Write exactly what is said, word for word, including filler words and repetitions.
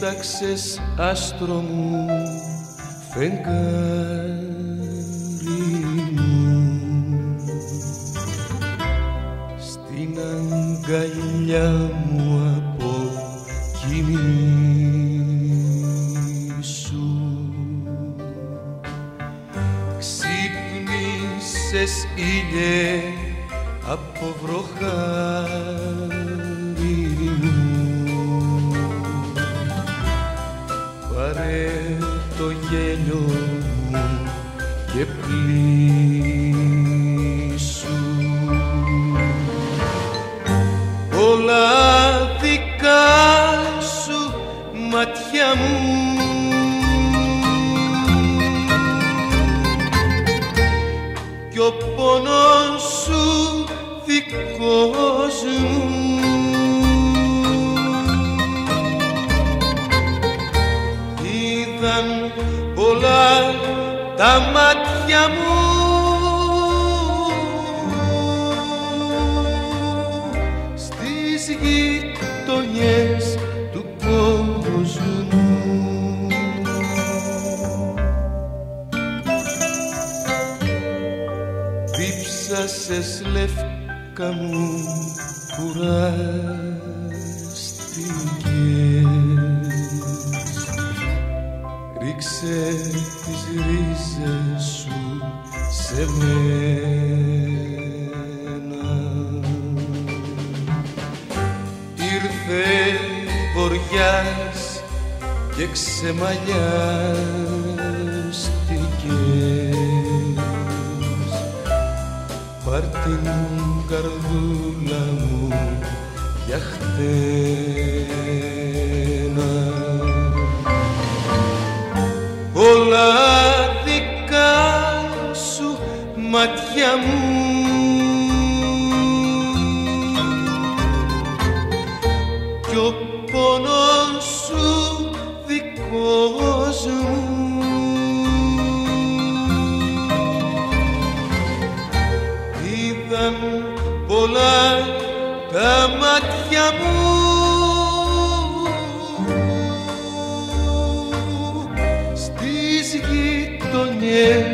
έταξες άστρο μου, φεγγάρι μου, στην αγκαλιά μου από κοιμήσου. Ξύπνησες ήλιε από βροχάρι μου, πάρε το γέλιο μου και πλήσου. Όλα δικά σου μάτια μου, κι ο πόνος σου δικός μου. Είδαν πολλά τα μάτια μου στις γειτονιές του κόσμου. Δίψασες λεύκα μου, κουράστηκες, ρίξε τις ρίζες σου σε μένα. Ήρθε βοριάς και ξεμαλιάστηκες, πάρ' την καρδούλα μου για χτένα. Όλα δικά σου μάτια μου, κι ο πόνος σου δικός μου. Είδαν πολλά τα μάτια μου στις γειτονιές